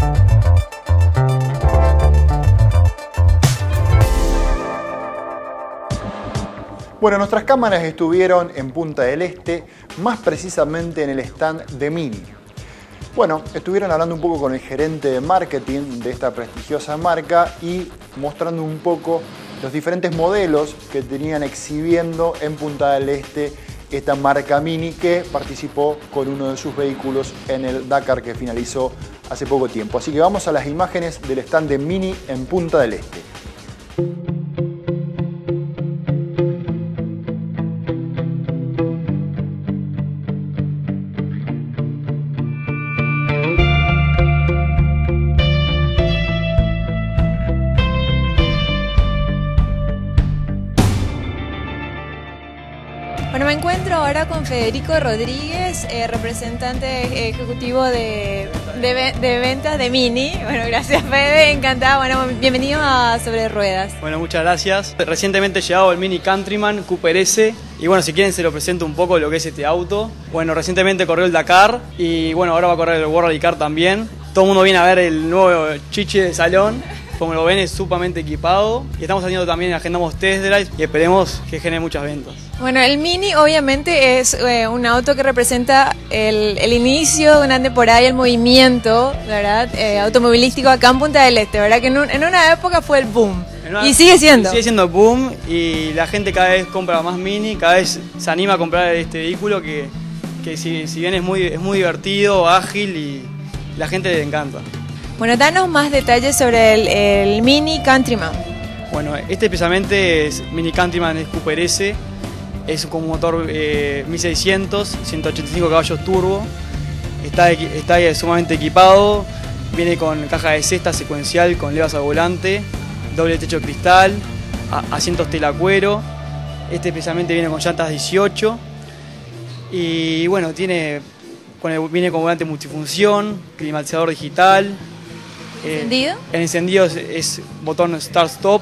Bueno, nuestras cámaras estuvieron en Punta del Este, más precisamente en el stand de Mini. Bueno, estuvieron hablando un poco con el gerente de marketing de esta prestigiosa marca y mostrando un poco los diferentes modelos que tenían exhibiendo en Punta del Este esta marca Mini, que participó con uno de sus vehículos en el Dakar que finalizó hace poco tiempo. Así que vamos a las imágenes del stand de Mini en Punta del Este. Bueno, me encuentro ahora con Federico Rodríguez, representante ejecutivo de ventas de Mini. Bueno, gracias Fede, encantada. Bueno, bienvenido a Sobre Ruedas. Bueno, muchas gracias. Recientemente llegado el Mini Countryman Cooper S. Y bueno, si quieren se lo presento un poco lo que es este auto. Bueno, recientemente corrió el Dakar y bueno, ahora va a correr el World Rally Car también. Todo el mundo viene a ver el nuevo chiche de salón. Como lo ven, es sumamente equipado y estamos haciendo también, agendamos test drive y esperemos que genere muchas ventas. Bueno, el Mini obviamente es un auto que representa el inicio de una temporada y el movimiento, ¿verdad? Automovilístico acá en Punta del Este, ¿verdad? Que en una época fue el boom. Y sigue siendo. Sigue siendo boom y la gente cada vez compra más Mini, cada vez se anima a comprar este vehículo que si bien es muy divertido, ágil y la gente le encanta. Bueno, danos más detalles sobre el Mini Countryman. Bueno, este especialmente es Mini Countryman, es Cooper S, es con motor 1600, 185 caballos turbo, está sumamente equipado, viene con caja de cesta secuencial con levas al volante, doble techo de cristal, asientos tela cuero, este especialmente viene con llantas 18 y bueno, viene con volante multifunción, climatizador digital. ¿Encendido? El encendido es botón Start Stop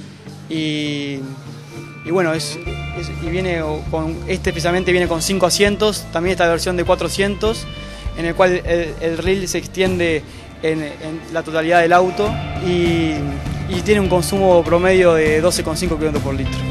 y bueno, viene con especialmente viene con 5 asientos, también esta versión de 4 asientos, en el cual el reel se extiende en la totalidad del auto y tiene un consumo promedio de 12,5 km por litro.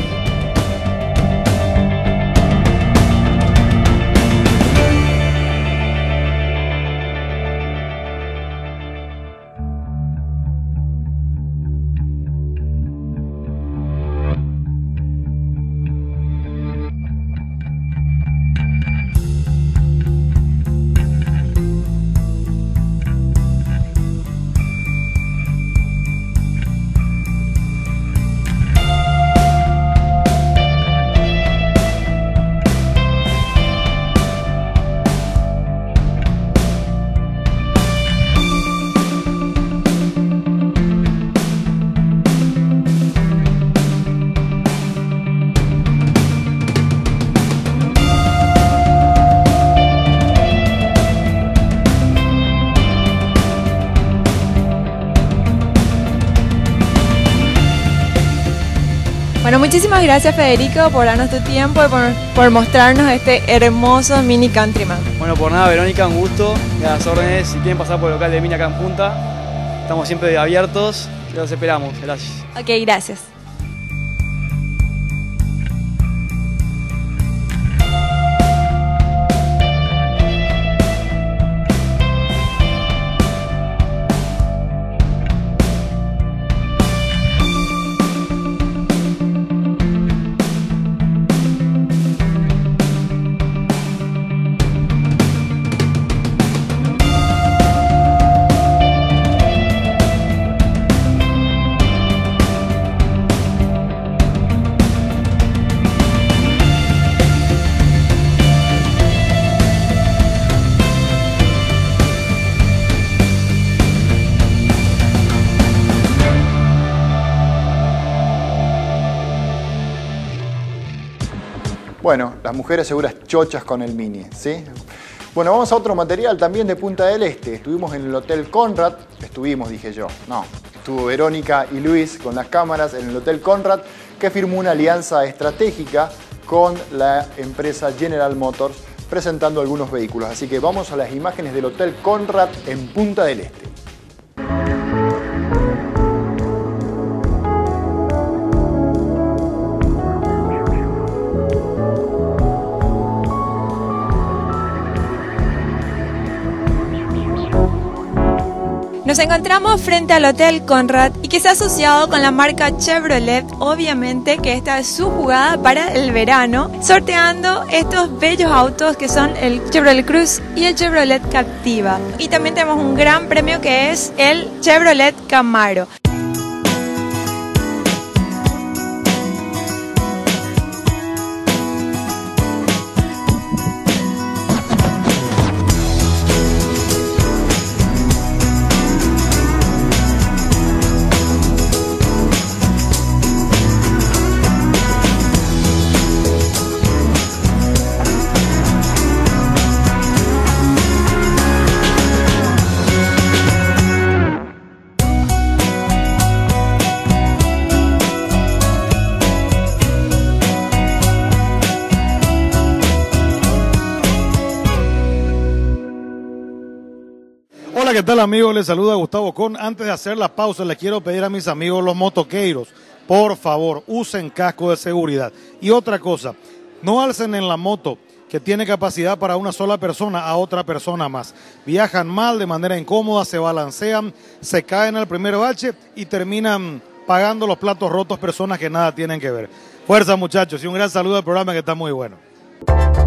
Bueno, muchísimas gracias Federico por darnos tu tiempo y por mostrarnos este hermoso Mini Countryman. Bueno, por nada Verónica, un gusto, y a las órdenes, si quieren pasar por el local de Mini acá en Punta, estamos siempre abiertos, los esperamos, gracias. Ok, gracias. Bueno, las mujeres seguras chochas con el Mini, ¿sí? Bueno, vamos a otro material también de Punta del Este. Estuvimos en el Hotel Conrad, estuvo Verónica y Luis con las cámaras en el Hotel Conrad, que firmó una alianza estratégica con la empresa General Motors, presentando algunos vehículos. Así que vamos a las imágenes del Hotel Conrad en Punta del Este. Nos encontramos frente al Hotel Conrad y que se ha asociado con la marca Chevrolet, obviamente que esta es su jugada para el verano, sorteando estos bellos autos que son el Chevrolet Cruze y el Chevrolet Captiva. Y también tenemos un gran premio que es el Chevrolet Camaro. Hola, ¿qué tal amigos? Les saluda Gustavo Con. Antes de hacer la pausa, les quiero pedir a mis amigos los motoqueiros, por favor, usen casco de seguridad. Y otra cosa, no alcen en la moto que tiene capacidad para una sola persona a otra persona más. Viajan mal, de manera incómoda, se balancean, se caen al primer bache y terminan pagando los platos rotos personas que nada tienen que ver. Fuerza muchachos y un gran saludo al programa que está muy bueno.